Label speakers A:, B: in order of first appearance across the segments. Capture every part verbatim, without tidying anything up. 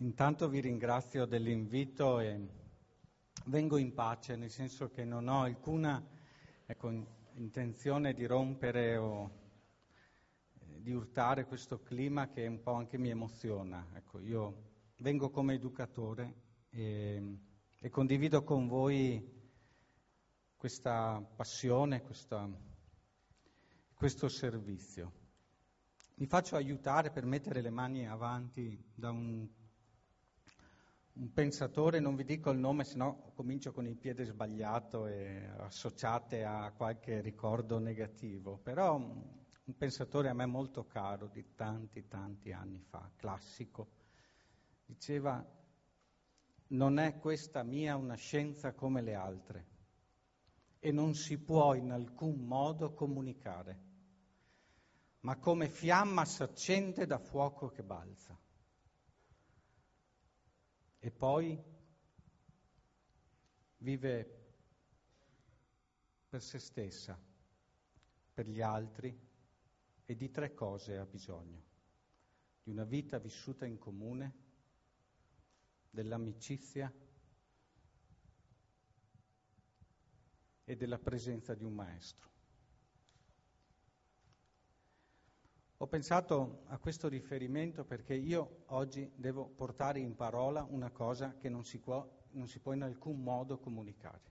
A: Intanto vi ringrazio dell'invito e vengo in pace, nel senso che non ho alcuna ecco, intenzione di rompere o eh, di urtare questo clima che un po' anche mi emoziona. Ecco, io vengo come educatore e, e condivido con voi questa passione, questa, questo servizio. Mi faccio aiutare per mettere le mani avanti da un Un pensatore, non vi dico il nome, sennò comincio con il piede sbagliato e associate a qualche ricordo negativo, però un pensatore a me molto caro di tanti tanti anni fa, classico, diceva: non è questa mia una scienza come le altre e non si può in alcun modo comunicare, ma come fiamma s'accende da fuoco che balza. E poi vive per se stessa, per gli altri, e di tre cose ha bisogno: di una vita vissuta in comune, dell'amicizia e della presenza di un maestro. Ho pensato a questo riferimento perché io oggi devo portare in parola una cosa che non si può, non si può in alcun modo comunicare.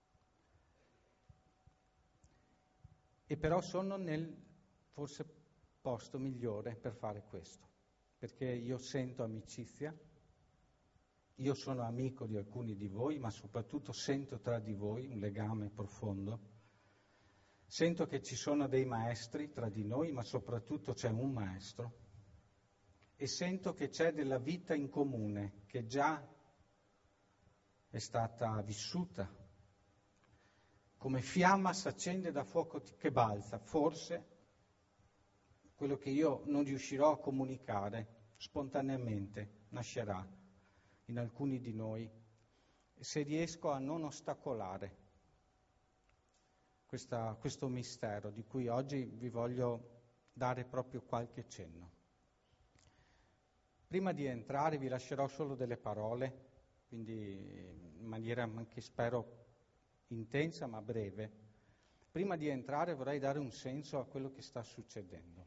A: E però sono nel forse posto migliore per fare questo, perché io sento amicizia, io sono amico di alcuni di voi, ma soprattutto sento tra di voi un legame profondo. Sento che ci sono dei maestri tra di noi, ma soprattutto c'è un maestro, e sento che c'è della vita in comune che già è stata vissuta. Come fiamma s'accende da fuoco che balza, forse quello che io non riuscirò a comunicare spontaneamente nascerà in alcuni di noi, se riesco a non ostacolare Questa, questo mistero di cui oggi vi voglio dare proprio qualche cenno. Prima di entrare vi lascerò solo delle parole, quindi in maniera anche spero intensa ma breve. Prima di entrare vorrei dare un senso a quello che sta succedendo.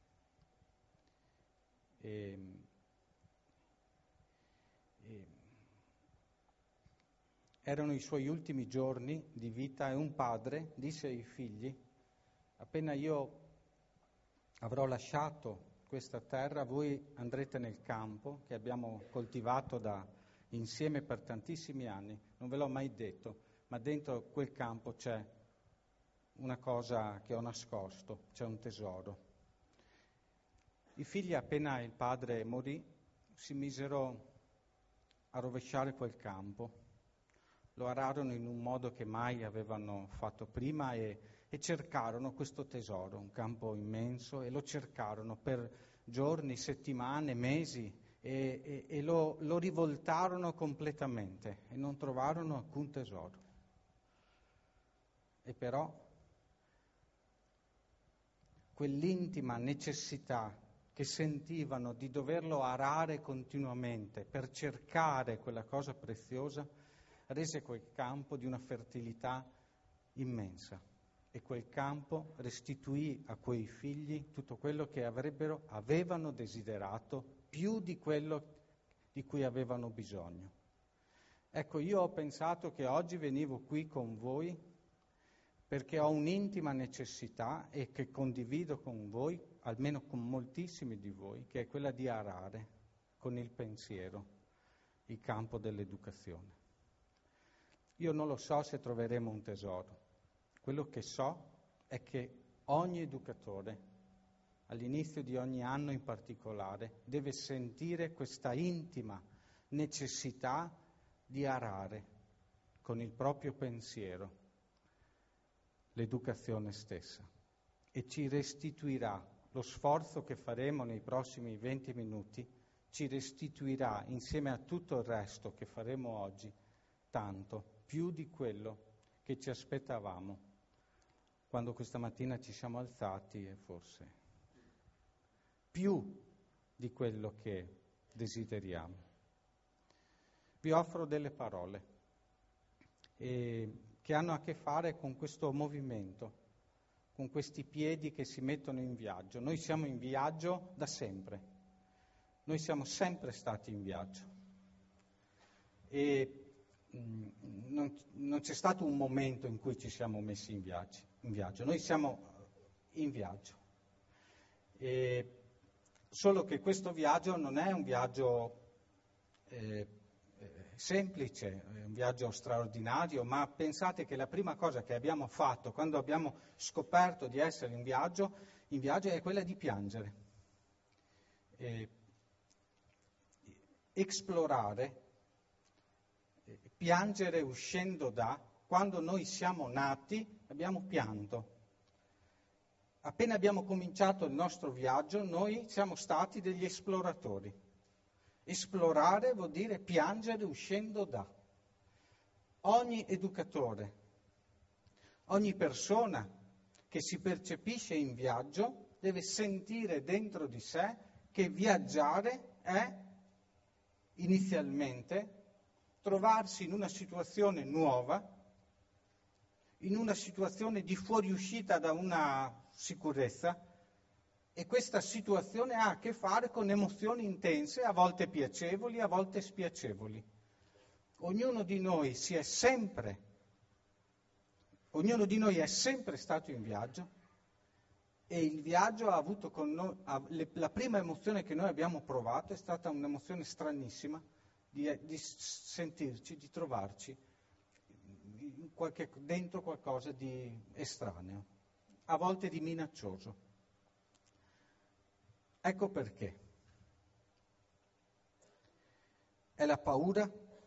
A: E, e, Erano i suoi ultimi giorni di vita e un padre disse ai figli: appena io avrò lasciato questa terra, voi andrete nel campo che abbiamo coltivato da, insieme per tantissimi anni. Non ve l'ho mai detto, ma dentro quel campo c'è una cosa che ho nascosto, c'è un tesoro. I figli, appena il padre morì, si misero a rovesciare quel campo. Lo ararono in un modo che mai avevano fatto prima e, e cercarono questo tesoro, un campo immenso, e lo cercarono per giorni, settimane, mesi e, e, e lo, lo rivoltarono completamente e non trovarono alcun tesoro. E però quell'intima necessità che sentivano di doverlo arare continuamente per cercare quella cosa preziosa rese quel campo di una fertilità immensa, e quel campo restituì a quei figli tutto quello che avrebbero, avevano desiderato, più di quello di cui avevano bisogno. Ecco, io ho pensato che oggi venivo qui con voi perché ho un'intima necessità e che condivido con voi, almeno con moltissimi di voi, che è quella di arare con il pensiero il campo dell'educazione. Io non lo so se troveremo un tesoro. Quello che so è che ogni educatore, all'inizio di ogni anno in particolare, deve sentire questa intima necessità di arare con il proprio pensiero l'educazione stessa, e ci restituirà lo sforzo che faremo nei prossimi venti minuti, ci restituirà insieme a tutto il resto che faremo oggi tanto, più di quello che ci aspettavamo quando questa mattina ci siamo alzati, e forse più di quello che desideriamo. vi offro delle parole eh, che hanno a che fare con questo movimento, con questi piedi che si mettono in viaggio. Noi siamo in viaggio da sempre, noi siamo sempre stati in viaggio e mh, non, non c'è stato un momento in cui ci siamo messi in viaggio, in viaggio. Noi siamo in viaggio. E solo che questo viaggio non è un viaggio eh, semplice, è un viaggio straordinario, ma pensate che la prima cosa che abbiamo fatto quando abbiamo scoperto di essere in viaggio, in viaggio è quella di piangere. E esplorare, piangere uscendo da, quando noi siamo nati abbiamo pianto. Appena abbiamo cominciato il nostro viaggio, noi siamo stati degli esploratori. Esplorare vuol dire piangere uscendo da. Ogni educatore, ogni persona che si percepisce in viaggio deve sentire dentro di sé che viaggiare è inizialmente trovarsi in una situazione nuova, in una situazione di fuoriuscita da una sicurezza, e questa situazione ha a che fare con emozioni intense, a volte piacevoli, a volte spiacevoli. Ognuno di noi si è sempre, ognuno di noi è sempre stato in viaggio, e il viaggio ha avuto con noi, la prima emozione che noi abbiamo provato è stata un'emozione stranissima di, di sentirci, di trovarci in qualche, dentro qualcosa di estraneo, a volte di minaccioso. Ecco perché. È la paura,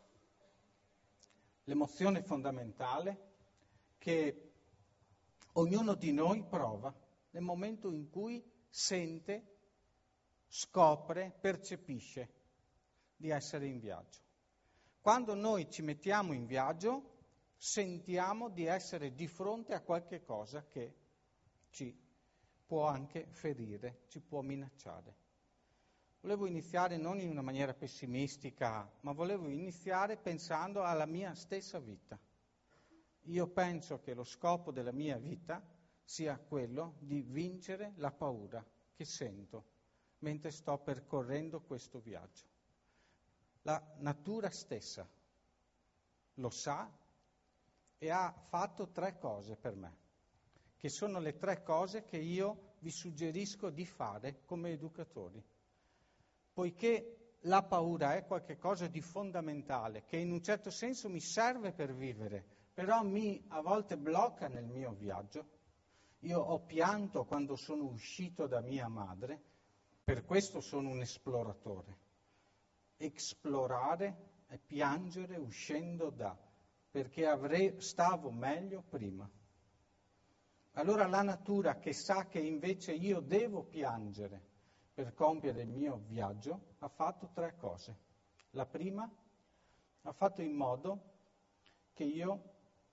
A: l'emozione fondamentale che ognuno di noi prova nel momento in cui sente, scopre, percepisce di essere in viaggio. Quando noi ci mettiamo in viaggio, sentiamo di essere di fronte a qualche cosa che ci può anche ferire, ci può minacciare. Volevo iniziare non in una maniera pessimistica, ma volevo iniziare pensando alla mia stessa vita. Io penso che lo scopo della mia vita sia quello di vincere la paura che sento mentre sto percorrendo questo viaggio. La natura stessa lo sa e ha fatto tre cose per me, che sono le tre cose che io vi suggerisco di fare come educatori. Poiché la paura è qualcosa di fondamentale, che in un certo senso mi serve per vivere, però mi a volte blocca nel mio viaggio. Io ho pianto quando sono uscito da mia madre, per questo sono un esploratore. Esplorare è piangere uscendo da, perché avrei, stavo meglio prima. Allora la natura, che sa che invece io devo piangere per compiere il mio viaggio, ha fatto tre cose. La prima, ha fatto in modo che io,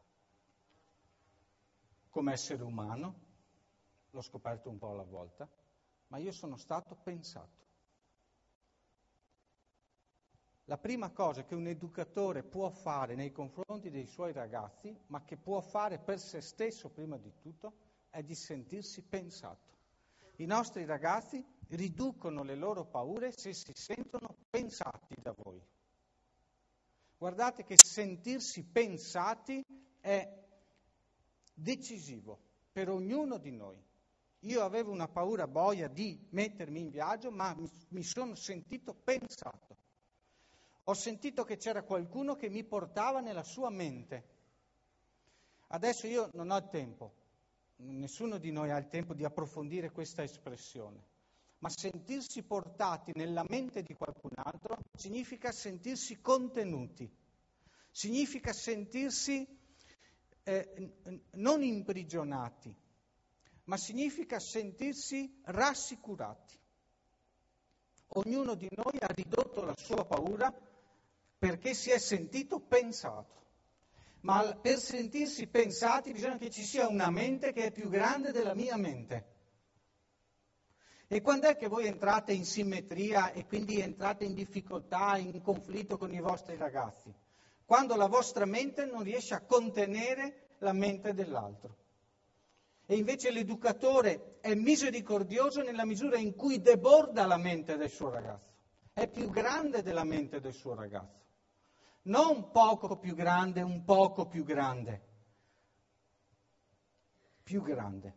A: come essere umano, l'ho scoperto un po' alla volta, ma io sono stato pensato. La prima cosa che un educatore può fare nei confronti dei suoi ragazzi, ma che può fare per se stesso prima di tutto, è di sentirsi pensato. I nostri ragazzi riducono le loro paure se si sentono pensati da voi. Guardate che sentirsi pensati è decisivo per ognuno di noi. Io avevo una paura boia di mettermi in viaggio, ma mi sono sentito pensato. Ho sentito che c'era qualcuno che mi portava nella sua mente. Adesso io non ho il tempo, nessuno di noi ha il tempo di approfondire questa espressione, ma sentirsi portati nella mente di qualcun altro significa sentirsi contenuti, significa sentirsi eh, non imprigionati, ma significa sentirsi rassicurati. Ognuno di noi ha ridotto la sua paura perché si è sentito pensato. Ma per sentirsi pensati bisogna che ci sia una mente che è più grande della mia mente. E quando è che voi entrate in simmetria e quindi entrate in difficoltà, in conflitto con i vostri ragazzi? Quando la vostra mente non riesce a contenere la mente dell'altro. E invece l'educatore è misericordioso nella misura in cui deborda la mente del suo ragazzo. È più grande della mente del suo ragazzo. Non un poco più grande, un poco più grande. Più grande.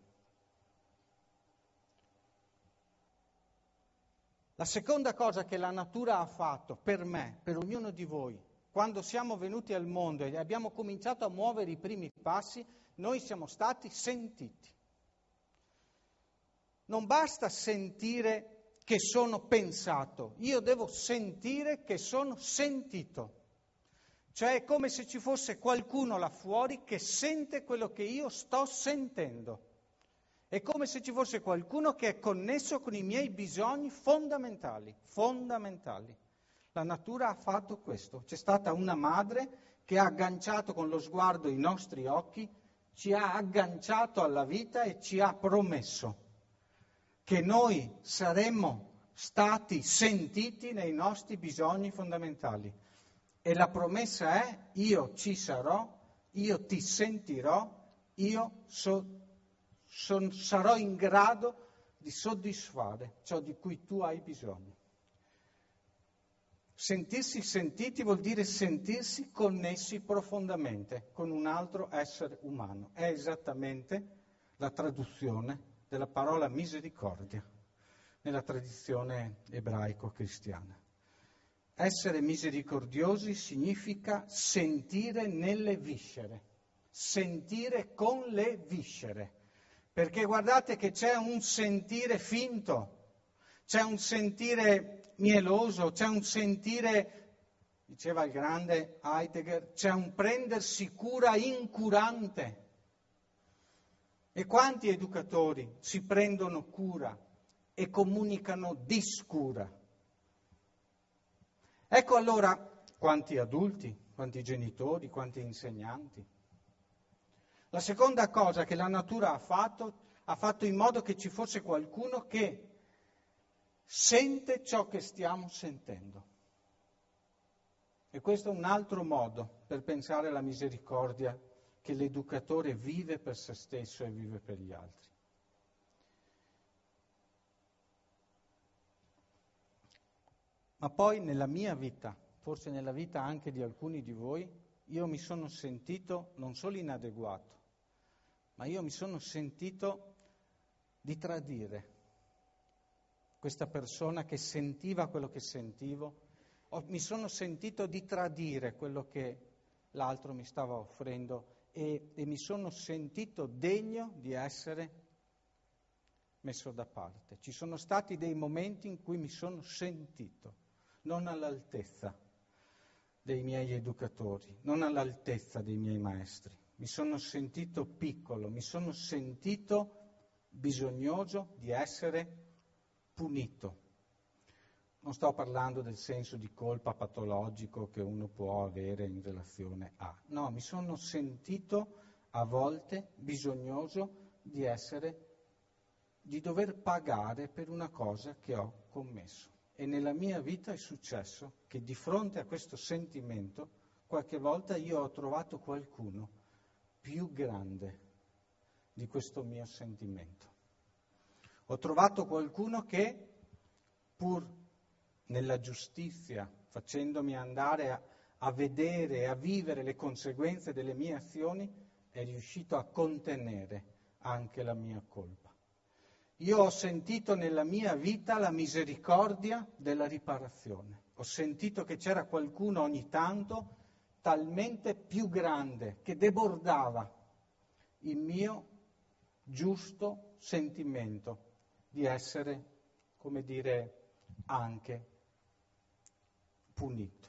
A: La seconda cosa che la natura ha fatto per me, per ognuno di voi, quando siamo venuti al mondo e abbiamo cominciato a muovere i primi passi, noi siamo stati sentiti. Non basta sentire che sono pensato, io devo sentire che sono sentito. Cioè è come se ci fosse qualcuno là fuori che sente quello che io sto sentendo. È come se ci fosse qualcuno che è connesso con i miei bisogni fondamentali, fondamentali. La natura ha fatto questo. C'è stata una madre che ha agganciato con lo sguardo i nostri occhi, ci ha agganciato alla vita e ci ha promesso che noi saremmo stati sentiti nei nostri bisogni fondamentali. E la promessa è: io ci sarò, io ti sentirò, io so, son, sarò in grado di soddisfare ciò di cui tu hai bisogno. Sentirsi sentiti vuol dire sentirsi connessi profondamente con un altro essere umano. È esattamente la traduzione della parola misericordia nella tradizione ebraico-cristiana. Essere misericordiosi significa sentire nelle viscere, sentire con le viscere, perché guardate che c'è un sentire finto, c'è un sentire mieloso, c'è un sentire, diceva il grande Heidegger, c'è un prendersi cura incurante. E quanti educatori si prendono cura e comunicano discura? Ecco allora quanti adulti, quanti genitori, quanti insegnanti. La seconda cosa che la natura ha fatto, ha fatto in modo che ci fosse qualcuno che sente ciò che stiamo sentendo. E questo è un altro modo per pensare alla misericordia che l'educatore vive per se stesso e vive per gli altri. Ma poi nella mia vita, forse nella vita anche di alcuni di voi, io mi sono sentito non solo inadeguato, ma io mi sono sentito di tradire questa persona che sentiva quello che sentivo, o mi sono sentito di tradire quello che l'altro mi stava offrendo e, e mi sono sentito degno di essere messo da parte. Ci sono stati dei momenti in cui mi sono sentito non all'altezza dei miei educatori, non all'altezza dei miei maestri. Mi sono sentito piccolo, mi sono sentito bisognoso di essere punito. Non sto parlando del senso di colpa patologico che uno può avere in relazione a. No, mi sono sentito a volte bisognoso di essere, di dover pagare per una cosa che ho commesso. E nella mia vita è successo che di fronte a questo sentimento qualche volta io ho trovato qualcuno più grande di questo mio sentimento. Ho trovato qualcuno che, pur nella giustizia, facendomi andare a, a vedere e a vivere le conseguenze delle mie azioni, è riuscito a contenere anche la mia colpa. Io ho sentito nella mia vita la misericordia della riparazione. Ho sentito che c'era qualcuno ogni tanto talmente più grande che debordava il mio giusto sentimento di essere, come dire, anche punito.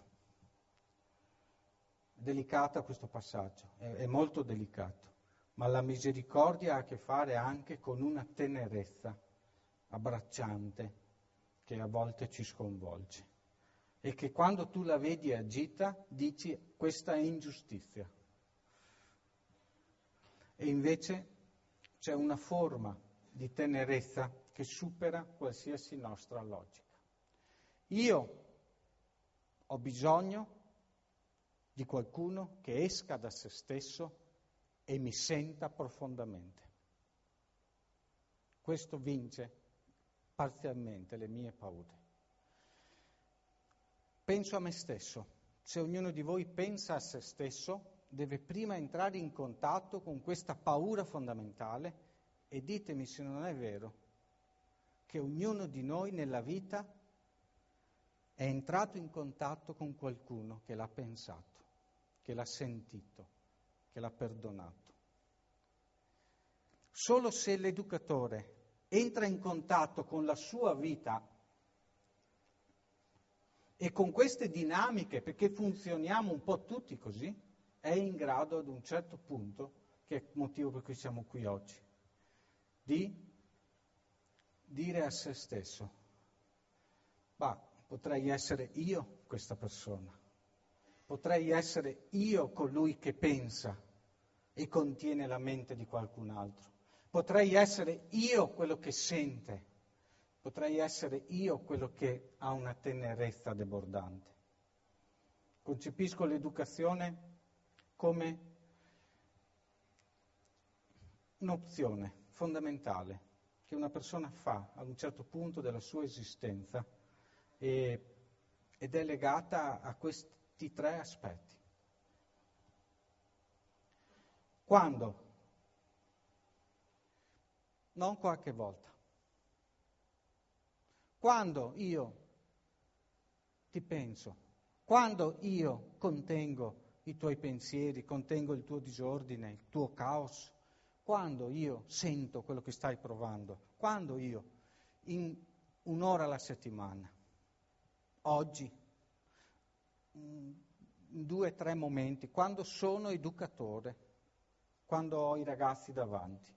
A: È delicato questo passaggio, è, è molto delicato. Ma la misericordia ha a che fare anche con una tenerezza abbracciante che a volte ci sconvolge e che quando tu la vedi agita dici: questa è ingiustizia. E invece c'è una forma di tenerezza che supera qualsiasi nostra logica. Io ho bisogno di qualcuno che esca da se stesso e mi senta profondamente. Questo vince parzialmente le mie paure. Penso a me stesso. Se ognuno di voi pensa a se stesso, deve prima entrare in contatto con questa paura fondamentale e ditemi se non è vero che ognuno di noi nella vita è entrato in contatto con qualcuno che l'ha pensato, che l'ha sentito, che l'ha perdonato. Solo se l'educatore entra in contatto con la sua vita e con queste dinamiche, perché funzioniamo un po' tutti così, è in grado ad un certo punto, che è il motivo per cui siamo qui oggi, di dire a se stesso, bah, potrei essere io questa persona, potrei essere io colui che pensa e contiene la mente di qualcun altro, potrei essere io quello che sente, potrei essere io quello che ha una tenerezza debordante. Concepisco l'educazione come un'opzione fondamentale che una persona fa ad un certo punto della sua esistenza e, ed è legata a questi tre aspetti. Quando? Non qualche volta. Quando io ti penso, quando io contengo i tuoi pensieri, contengo il tuo disordine, il tuo caos, quando io sento quello che stai provando, quando io, in un'ora alla settimana, oggi, in due o tre momenti, quando sono educatore, quando ho i ragazzi davanti.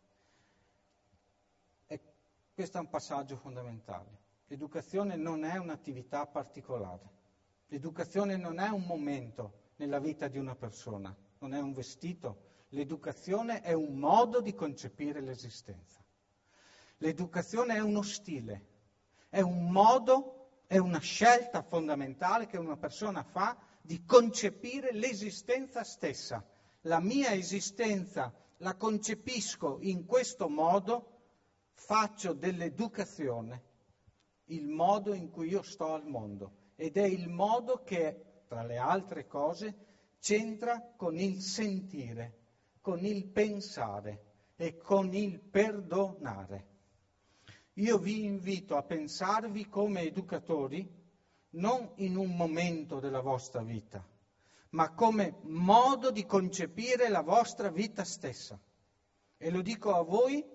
A: E questo è un passaggio fondamentale. L'educazione non è un'attività particolare. L'educazione non è un momento nella vita di una persona, non è un vestito. L'educazione è un modo di concepire l'esistenza. L'educazione è uno stile, è un modo, è una scelta fondamentale che una persona fa di concepire l'esistenza stessa. La mia esistenza la concepisco in questo modo, faccio dell'educazione il modo in cui io sto al mondo ed è il modo che, tra le altre cose, c'entra con il sentire, con il pensare e con il perdonare. Io vi invito a pensarvi come educatori non in un momento della vostra vita, ma come modo di concepire la vostra vita stessa. E lo dico a voi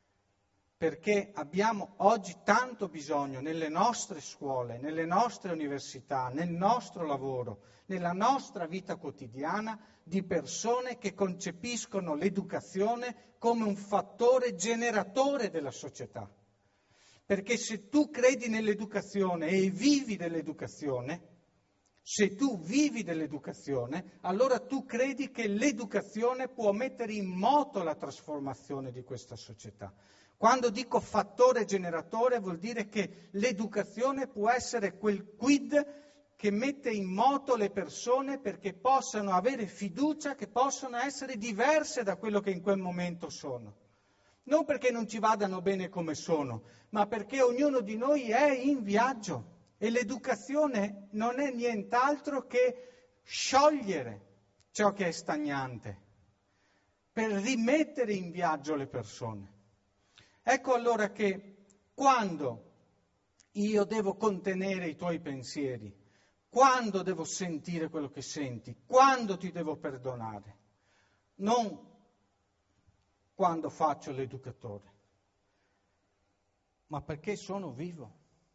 A: perché abbiamo oggi tanto bisogno nelle nostre scuole, nelle nostre università, nel nostro lavoro, nella nostra vita quotidiana, di persone che concepiscono l'educazione come un fattore generatore della società. Perché se tu credi nell'educazione e vivi dell'educazione, se tu vivi dell'educazione, allora tu credi che l'educazione può mettere in moto la trasformazione di questa società. Quando dico fattore generatore vuol dire che l'educazione può essere quel quid che mette in moto le persone perché possano avere fiducia che possono essere diverse da quello che in quel momento sono. Non perché non ci vadano bene come sono, ma perché ognuno di noi è in viaggio e l'educazione non è nient'altro che sciogliere ciò che è stagnante per rimettere in viaggio le persone. Ecco allora che quando io devo contenere i tuoi pensieri, quando devo sentire quello che senti, quando ti devo perdonare, non quando faccio l'educatore, ma perché sono vivo.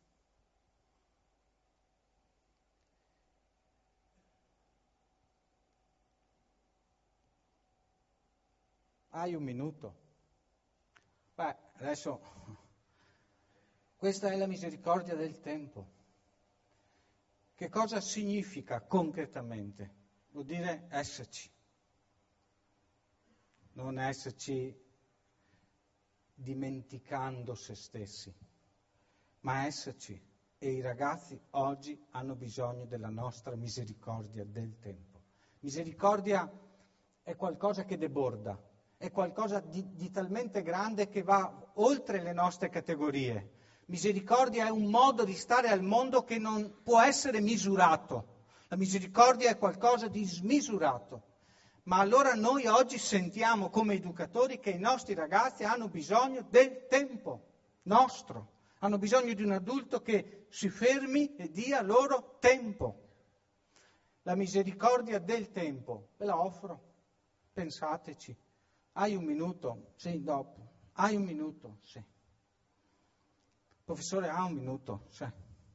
A: Hai un minuto? Beh, adesso, questa è la misericordia del tempo. Che cosa significa concretamente? Vuol dire esserci. Non esserci dimenticando se stessi, ma esserci. E i ragazzi oggi hanno bisogno della nostra misericordia del tempo. Misericordia è qualcosa che deborda, è qualcosa di, di talmente grande che va oltre le nostre categorie. Misericordia è un modo di stare al mondo che non può essere misurato. La misericordia è qualcosa di smisurato. Ma allora noi oggi sentiamo come educatori che i nostri ragazzi hanno bisogno del tempo nostro, hanno bisogno di un adulto che si fermi e dia loro tempo. La misericordia del tempo, ve la offro, pensateci. Hai un minuto? Sì, dopo. Hai un minuto? Sì. Professore, ha un minuto? Sì.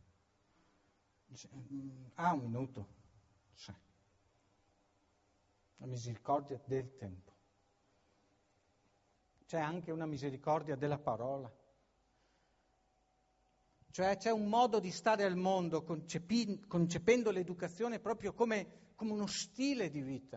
A: Ha un minuto? Sì. La misericordia del tempo. C'è anche una misericordia della parola. Cioè c'è un modo di stare al mondo concepi- concependo l'educazione proprio come, come uno stile di vita.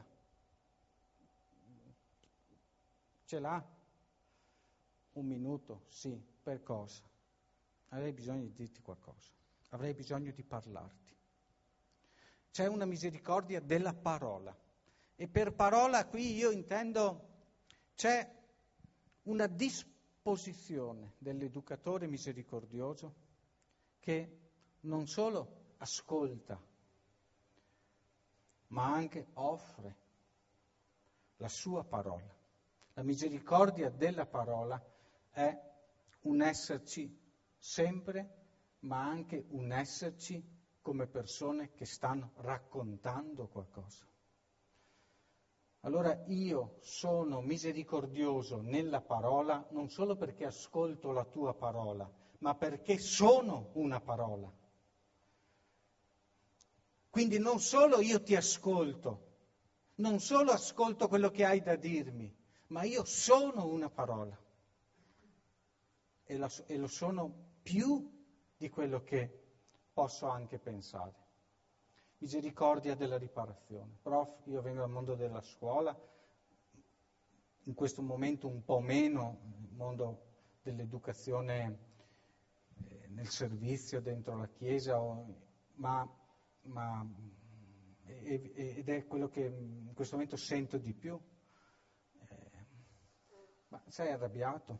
A: Ce l'ha? Un minuto? Sì. Per cosa? Avrei bisogno di dirti qualcosa. Avrei bisogno di parlarti. C'è una misericordia della parola. E per parola qui io intendo c'è una disposizione dell'educatore misericordioso che non solo ascolta, ma anche offre la sua parola. La misericordia della parola è un esserci sempre, ma anche un esserci come persone che stanno raccontando qualcosa. Allora io sono misericordioso nella parola non solo perché ascolto la tua parola, ma perché sono una parola. Quindi non solo io ti ascolto, non solo ascolto quello che hai da dirmi, ma io sono una parola. E lo, e lo sono più di quello che posso anche pensare. Misericordia della riparazione. Prof, io vengo dal mondo della scuola, in questo momento un po' meno, il mondo dell'educazione eh, nel servizio dentro la Chiesa, o, ma, ma ed è quello che in questo momento sento di più. Eh, ma sei arrabbiato?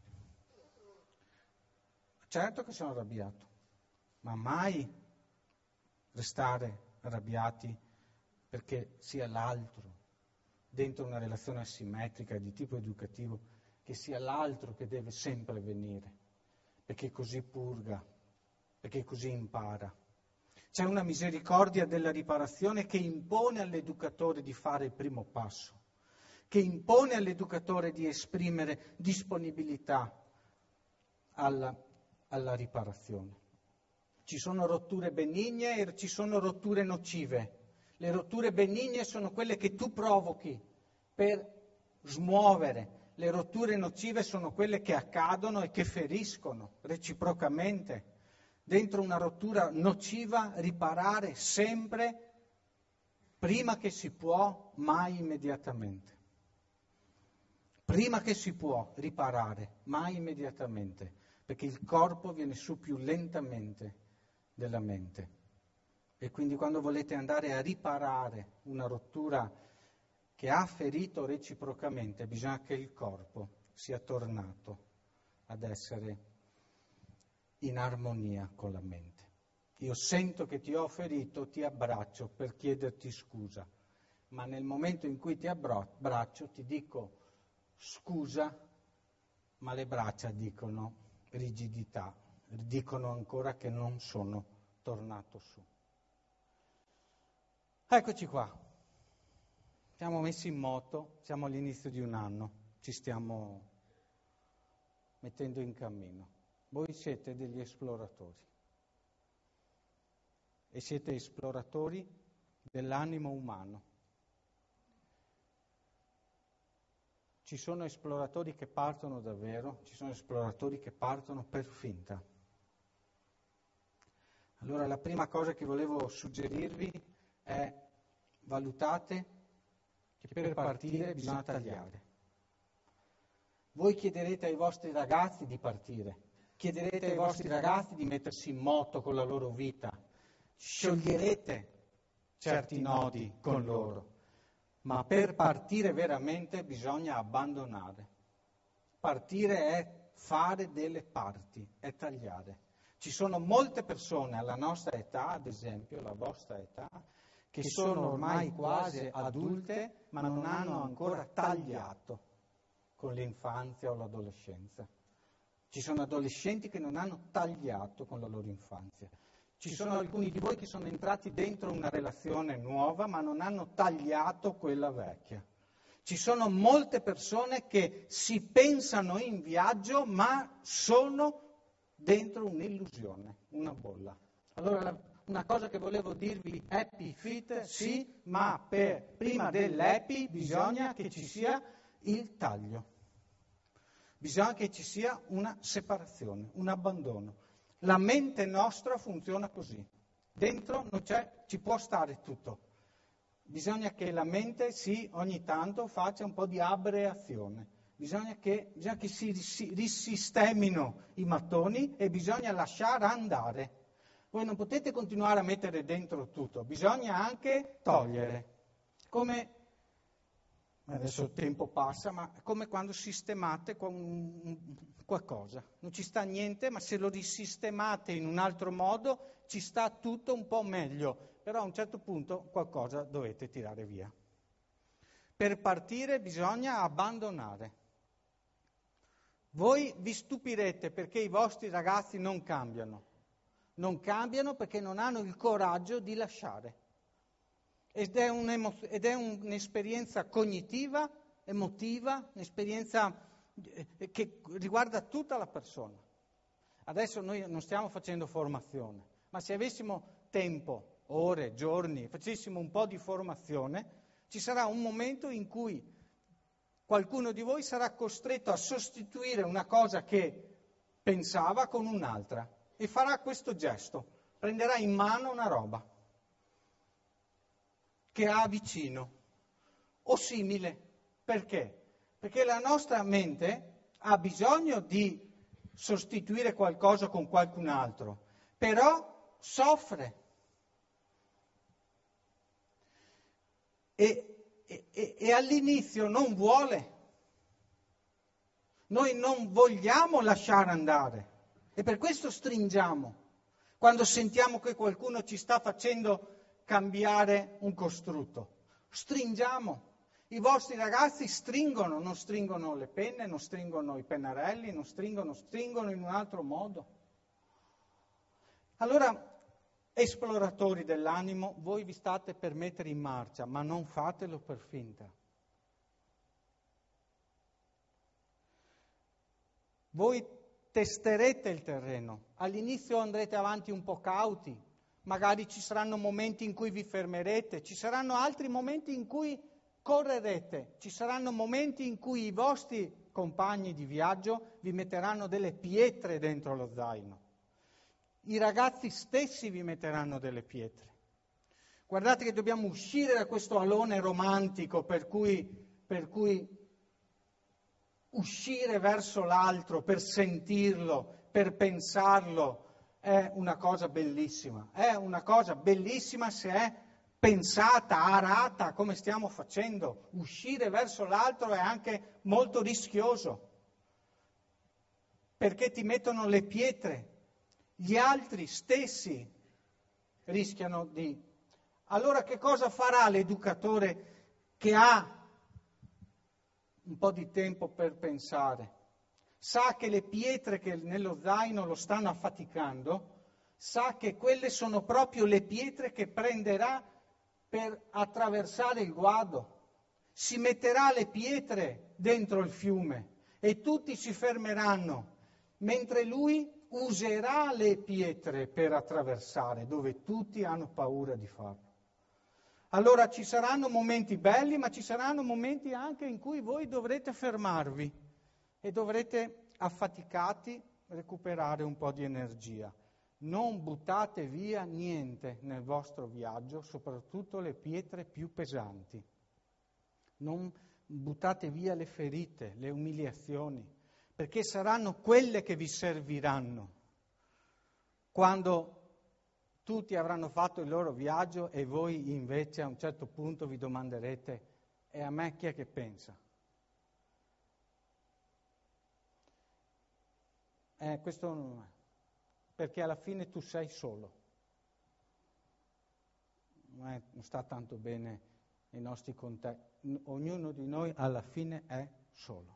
A: Certo che sono arrabbiato, ma mai restare arrabbiati perché sia l'altro, dentro una relazione asimmetrica di tipo educativo, che sia l'altro che deve sempre venire, perché così purga, perché così impara. C'è una misericordia della riparazione che impone all'educatore di fare il primo passo, che impone all'educatore di esprimere disponibilità alla, alla riparazione. Ci sono rotture benigne e ci sono rotture nocive. Le rotture benigne sono quelle che tu provochi per smuovere. Le rotture nocive sono quelle che accadono e che feriscono reciprocamente. Dentro una rottura nociva riparare sempre, prima che si può, mai immediatamente. Prima che si può riparare, mai immediatamente, perché il corpo viene su più lentamente della mente. E quindi quando volete andare a riparare una rottura che ha ferito reciprocamente, bisogna che il corpo sia tornato ad essere in armonia con la mente. Io sento che ti ho ferito, ti abbraccio per chiederti scusa, ma nel momento in cui ti abbraccio ti dico scusa, ma le braccia dicono rigidità, dicono ancora che non sono tornato su. Eccoci qua, siamo messi in moto, siamo all'inizio di un anno, ci stiamo mettendo in cammino. Voi siete degli esploratori e siete esploratori dell'animo umano. Ci sono esploratori che partono davvero, ci sono esploratori che partono per finta. Allora la prima cosa che volevo suggerirvi è valutate che per partire bisogna tagliare. Voi chiederete ai vostri ragazzi di partire, chiederete ai vostri ragazzi di mettersi in moto con la loro vita, scioglierete certi nodi con loro, ma per partire veramente bisogna abbandonare. Partire è fare delle parti, è tagliare. Ci sono molte persone alla nostra età, ad esempio la vostra età, che sono ormai quasi adulte, ma non hanno ancora tagliato con l'infanzia o l'adolescenza. Ci sono adolescenti che non hanno tagliato con la loro infanzia. Ci sono alcuni di voi che sono entrati dentro una relazione nuova, ma non hanno tagliato quella vecchia. Ci sono molte persone che si pensano in viaggio, ma sono dentro un'illusione, una bolla. Allora, una cosa che volevo dirvi, happy fit, sì, ma per, prima dell'happy bisogna che ci sia il taglio. Bisogna che ci sia una separazione, un abbandono. La mente nostra funziona così. Dentro non c'è, ci può stare tutto. Bisogna che la mente, sì, ogni tanto faccia un po' di abbreazione. Bisogna che, bisogna che si, si risistemino i mattoni e bisogna lasciare andare. Voi non potete continuare a mettere dentro tutto, bisogna anche togliere. Come, adesso il tempo passa, ma è come quando sistemate qualcosa. Non ci sta niente, ma se lo risistemate in un altro modo ci sta tutto un po' meglio. Però a un certo punto qualcosa dovete tirare via. Per partire bisogna abbandonare. Voi vi stupirete perché i vostri ragazzi non cambiano. Non cambiano perché non hanno il coraggio di lasciare. Ed è, un'emo- ed è un'esperienza cognitiva, emotiva, un'esperienza che riguarda tutta la persona. Adesso noi non stiamo facendo formazione, ma se avessimo tempo, ore, giorni, facessimo un po' di formazione, ci sarà un momento in cui qualcuno di voi sarà costretto a sostituire una cosa che pensava con un'altra e farà questo gesto, prenderà in mano una roba che ha vicino o simile. Perché? Perché la nostra mente ha bisogno di sostituire qualcosa con qualcun altro, però soffre. E, e, e all'inizio non vuole. Noi non vogliamo lasciare andare e per questo stringiamo. Quando sentiamo che qualcuno ci sta facendo cambiare un costrutto, stringiamo. I vostri ragazzi stringono, non stringono le penne, non stringono i pennarelli, non stringono, stringono in un altro modo. Allora, esploratori dell'animo, voi vi state per mettere in marcia, ma non fatelo per finta. Voi testerete il terreno, all'inizio andrete avanti un po' cauti, magari ci saranno momenti in cui vi fermerete, ci saranno altri momenti in cui correrete, ci saranno momenti in cui i vostri compagni di viaggio vi metteranno delle pietre dentro lo zaino. I ragazzi stessi vi metteranno delle pietre. Guardate che dobbiamo uscire da questo alone romantico per cui, per cui uscire verso l'altro, per sentirlo, per pensarlo, è una cosa bellissima. È una cosa bellissima se è pensata, arata, come stiamo facendo. Uscire verso l'altro è anche molto rischioso, perché ti mettono le pietre. Gli altri stessi rischiano di... Allora che cosa farà l'educatore che ha un po' di tempo per pensare? Sa che le pietre che nello zaino lo stanno affaticando, sa che quelle sono proprio le pietre che prenderà per attraversare il guado. Si metterà le pietre dentro il fiume e tutti si fermeranno, mentre lui userà le pietre per attraversare, dove tutti hanno paura di farlo. Allora ci saranno momenti belli, ma ci saranno momenti anche in cui voi dovrete fermarvi e dovrete, affaticati, recuperare un po' di energia. Non buttate via niente nel vostro viaggio, soprattutto le pietre più pesanti. Non buttate via le ferite, le umiliazioni, perché saranno quelle che vi serviranno quando tutti avranno fatto il loro viaggio e voi invece a un certo punto vi domanderete: e a me chi è che pensa? Eh, questo non è, perché alla fine tu sei solo. Non, è, non sta tanto bene nei nostri contesti. Ognuno di noi alla fine è solo.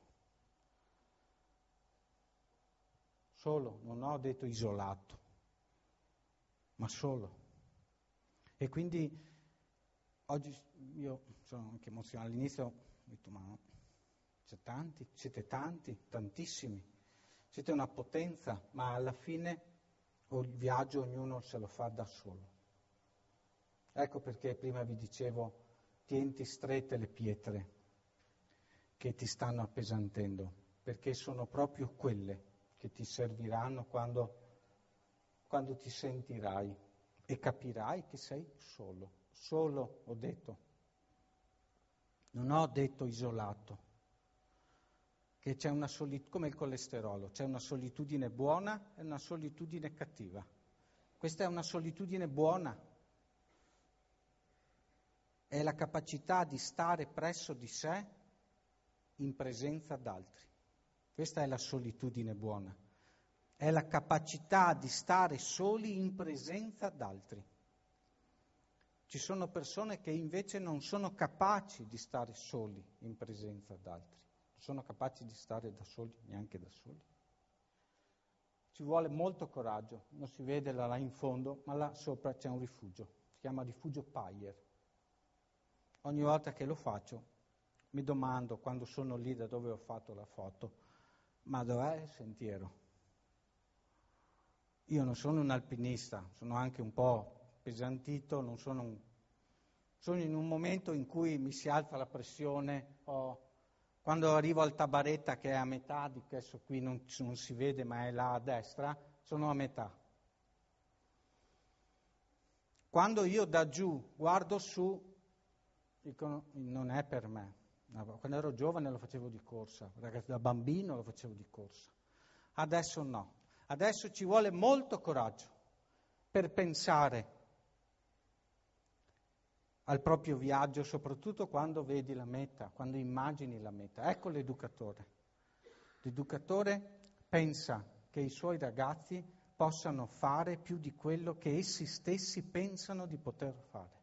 A: Solo, non ho detto isolato, ma solo. E quindi oggi io sono anche emozionato. All'inizio ho detto: ma no, c'è tanti, siete tanti, tantissimi, siete una potenza, ma alla fine il viaggio ognuno se lo fa da solo. Ecco perché prima vi dicevo: tienti strette le pietre che ti stanno appesantendo, perché sono proprio quelle che ti serviranno quando, quando ti sentirai e capirai che sei solo. Solo, ho detto. Non ho detto isolato, che c'è una solitudine, come il colesterolo, c'è una solitudine buona e una solitudine cattiva. Questa è una solitudine buona, è la capacità di stare presso di sé in presenza d'altri. Questa è la solitudine buona, è la capacità di stare soli in presenza d'altri. Ci sono persone che invece non sono capaci di stare soli in presenza d'altri, non sono capaci di stare da soli, neanche da soli. Ci vuole molto coraggio, non si vede là, là in fondo, ma là sopra c'è un rifugio, si chiama rifugio Payer. Ogni volta che lo faccio mi domando, quando sono lì da dove ho fatto la foto, ma dov'è il sentiero? Io non sono un alpinista, sono anche un po' pesantito, non sono un... sono in un momento in cui mi si alza la pressione, oh, quando arrivo al Tabaretta, che è a metà, di questo qui non, non si vede ma è là a destra, sono a metà. Quando io da giù guardo su, dico: non è per me. Quando ero giovane lo facevo di corsa, da bambino lo facevo di corsa. Adesso no. Adesso ci vuole molto coraggio per pensare al proprio viaggio, soprattutto quando vedi la meta, quando immagini la meta. Ecco l'educatore. L'educatore pensa che i suoi ragazzi possano fare più di quello che essi stessi pensano di poter fare.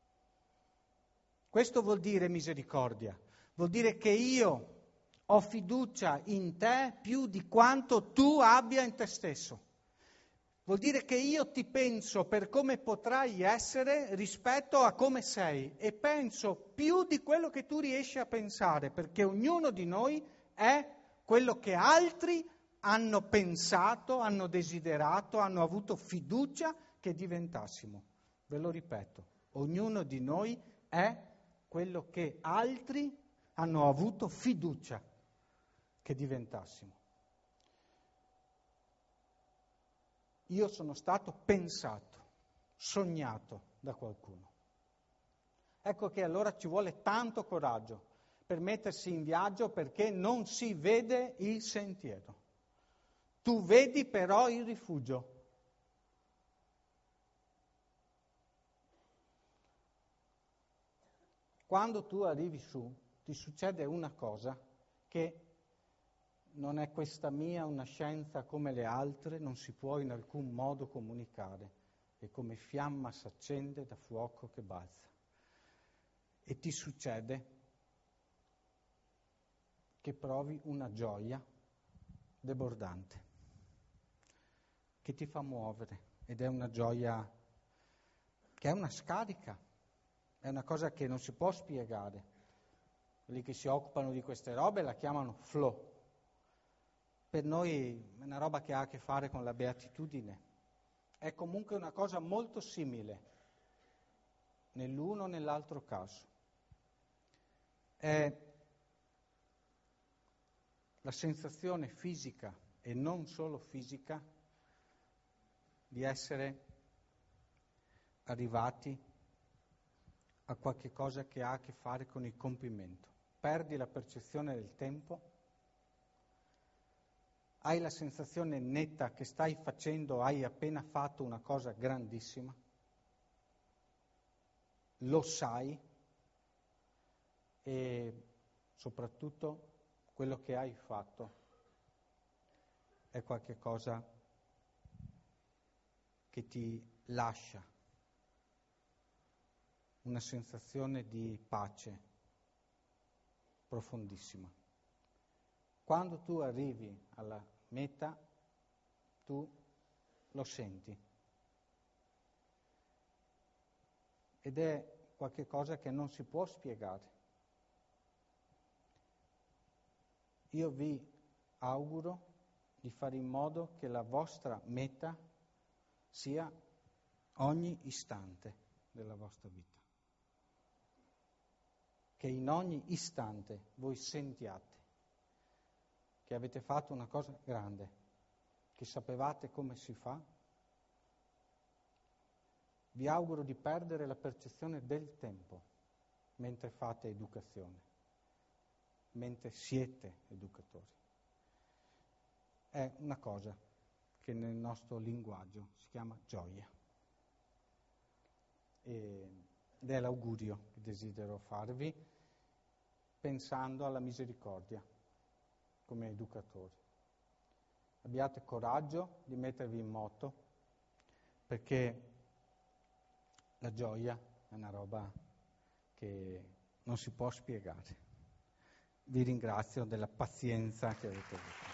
A: Questo vuol dire misericordia, vuol dire che io ho fiducia in te più di quanto tu abbia in te stesso. Vuol dire che io ti penso per come potrai essere rispetto a come sei e penso più di quello che tu riesci a pensare, perché ognuno di noi è quello che altri hanno pensato, hanno desiderato, hanno avuto fiducia che diventassimo. Ve lo ripeto, ognuno di noi è quello che altri hanno avuto fiducia che diventassimo. Io sono stato pensato, sognato da qualcuno. Ecco che allora ci vuole tanto coraggio per mettersi in viaggio, perché non si vede il sentiero. Tu vedi però il rifugio. Quando tu arrivi su, ti succede una cosa che non è questa mia una scienza come le altre, non si può in alcun modo comunicare, è come fiamma s'accende da fuoco che balza. E ti succede che provi una gioia debordante, che ti fa muovere, ed è una gioia che è una scarica, è una cosa che non si può spiegare. Quelli che si occupano di queste robe la chiamano flow. Per noi è una roba che ha a che fare con la beatitudine. È comunque una cosa molto simile, nell'uno o nell'altro caso. È la sensazione fisica, e non solo fisica, di essere arrivati a qualche cosa che ha a che fare con il compimento. perdi la percezione del tempo, hai la sensazione netta che stai facendo, hai appena fatto una cosa grandissima, lo sai e soprattutto quello che hai fatto è qualcosa che ti lascia una sensazione di pace profondissima. Quando tu arrivi alla meta, tu lo senti. Ed è qualcosa che non si può spiegare. Io vi auguro di fare in modo che la vostra meta sia ogni istante della vostra vita. Che in ogni istante voi sentiate che avete fatto una cosa grande, che sapevate come si fa. Vi auguro di perdere la percezione del tempo mentre fate educazione, mentre siete educatori. È una cosa che nel nostro linguaggio si chiama gioia. E, ed è l'augurio che desidero farvi pensando alla misericordia come educatori. Abbiate coraggio di mettervi in moto, perché la gioia è una roba che non si può spiegare. Vi ringrazio della pazienza che avete avuto.